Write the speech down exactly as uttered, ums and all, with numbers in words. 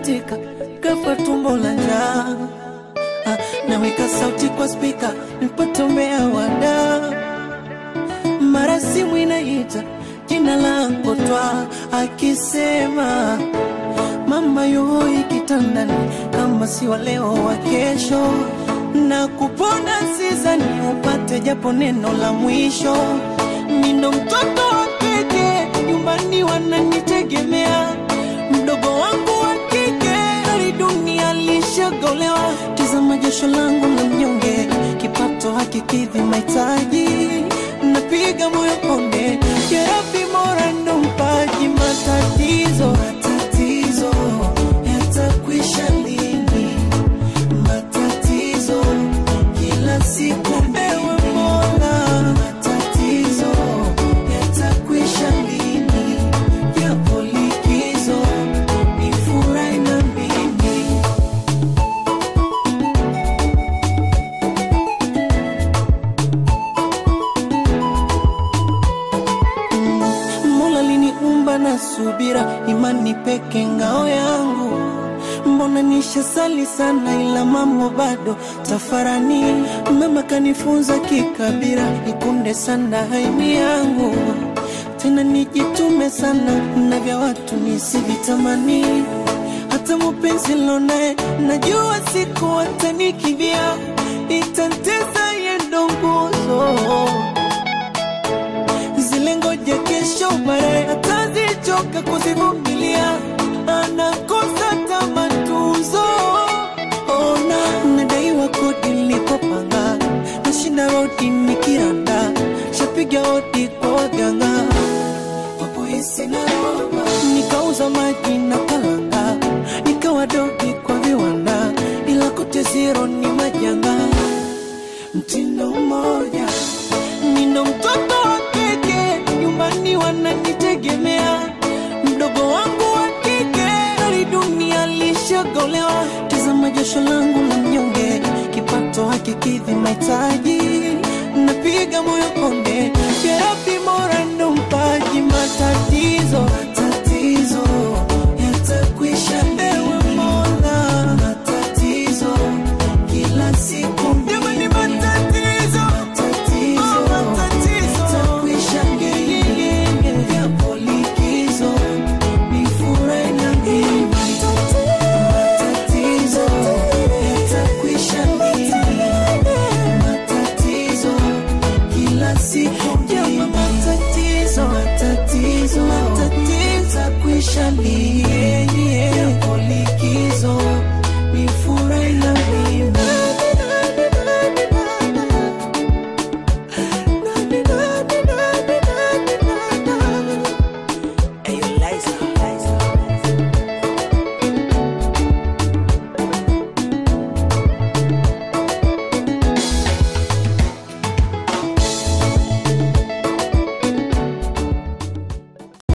katika kafa tumbo la njaa. Ah, naweka sauti kwa speaker nipotomea wada. Mara simu inaita jina langu twa akisema mama yoi kitandani kama si wa leo wa kesho. Na kupona sizani upate japo neno la mwisho. Nino mtoto wa kike nyumbani wananitegemea. Mdogo wangu wa kike hali dunia lishagolewa. Tazama jasho langu la mnyonge kipato hakikidhi mahitaji. Napiga moyo konde ya Rabbi Mola ndo mpaji. Matatizo matatizo yatakwisha lini? Matatizo kila siku ewe Mola. Matatizo yatakwisha lini? Yapo likizo nifurahi na mimi. Mola liniumba na subira, imani peke ngao yangu. Mbona nishasali sana ila mambo bado tafarani. Mama kanifunza kikabira, ikunde sana haimi yangu. Tena nijitume sana na vya watu nisivitamani. Hata mpenzi lonae najua siku atanikibia. Itanteza yendo nguzo zile ngoja kesho baadaye atazichoka kuzivumilia. Anakosa tamatuzo. Ona nadaiwa kodi nilipopanga. Nashinda rodi nikiranda. Shapiga hodi kwa waganga wapohisi na roba. Nikauza maji na kalanga. Nikawa dogi kwa viwanda. Ila kote zero ni majanga. Mtindo mmoja nino mtoto wa kike nyumbani wananitegemea. Mdogo wangu wa kike hali dunia lishagolewa. Tazama jasho langu la mnyonge kipato hakikidhi mahitaji. Napiga moyo konde ya Rabbi Mola ndo mpaji. Matatizo